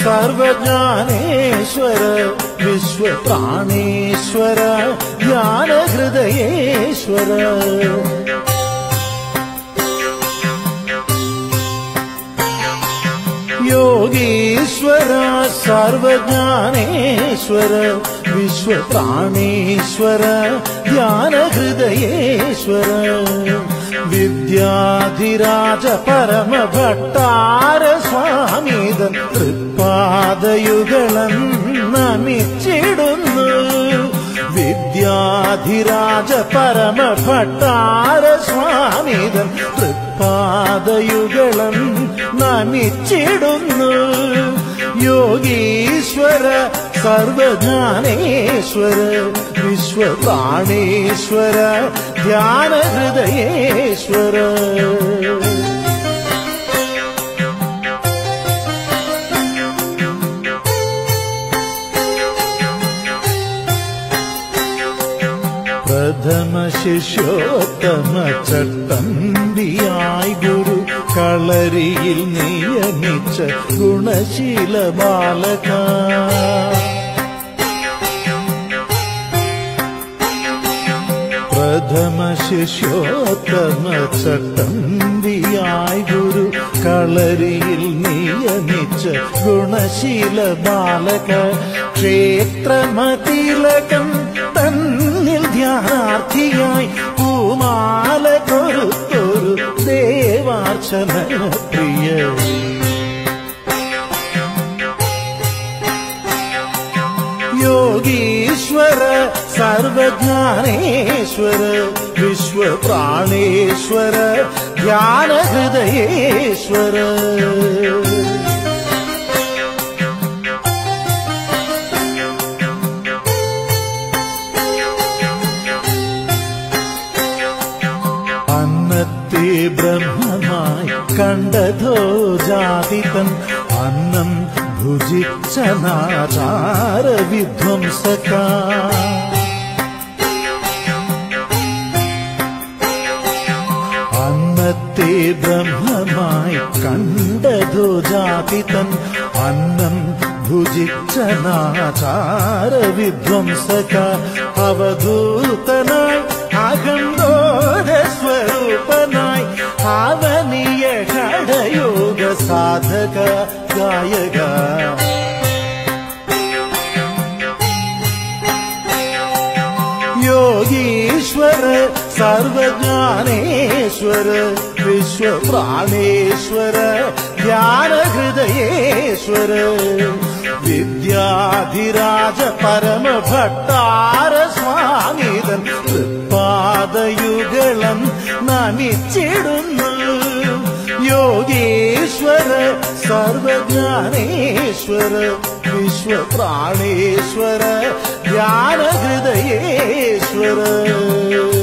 സർവജ്ഞാനേശ്വര വിശ്വപ്രാണേശ്വര ജ്ഞാനഹൃദയേശ്വര യോഗീശ്വര സർവജ്ഞാനേശ്വര വിശ്വപ്രാണേശ്വര ജ്ഞാനഹൃദയേശ്വര വിദ്യാധിരാജ പരമഭട്ടാര സ്വാമീതൻ തൃപ്പാദയുഗളം നമിച്ചിടുന്നു വിദ്യാധിരാജ പരമഭട്ടാര സ്വാമീതൻ തൃപ്പാദയുഗളം നമിച്ചിടുന്നു യോഗീശ്വര സർവജ്ഞാനേശ്വര വിശ്വപ്രാണേശ്വര ധ്യാനഹൃദയേശ്വര പ്രഥമ ശിഷ്യോത്തമ ചട്ടമ്പിയായി ഗുരു കളരിയിൽ നിയമിച്ച ഗുണശീല ബാലക പ്രഥമ ശിഷ്യോത്തമ ചട്ടമ്പിയായി ഗുരു കളരിയിൽ നിയമിച്ച ഗുണശീല ബാലക ക്ഷേത്രമതിലകം തന്നിൽ ധ്യാനാർത്ഥിയായി പൂമാല കൊരുത്തൊരു ദേവാർച്ചന പ്രിയ യോഗീശ്വര സർവജ്ഞാനേശ്വര വിശ്വപ്രാണേശ്വര ധ്യാനഹൃദയേശ്വര അന്നത്തെ ബ്രഹ്മമായി കണ്ടതോ ജാതിതൻ അന്നം ഭുജിച്ചനാചാര വിധ്വംസക അന്നത്തെ ബ്രഹ്മമായി കണ്ടതോ ജാതിതൻ അന്നം ഭുജിച്ചനാചാര വിധ്വംസക അവധൂതനായി അഖണ്ഡോദ സ്വരൂപനായി ആവനീയ ഘടയോഗ സാധക ഗായക യോഗീശ്വര സർവജ്ഞാനേശ്വര വിശ്വപ്രാണേശ്വര ധ്യാനഹൃദയേശ്വര വിദ്യാധിരാജ പരമഭട്ടാര സ്വാമീതൻ തൃപ്പാദയുഗളം നമിച്ചിടുന്നു യോഗീശ്വര സർവജ്ഞാനേശ്വര വിശ്വപ്രാണേശ്വര ധ്യാനഹൃദയേശ്വര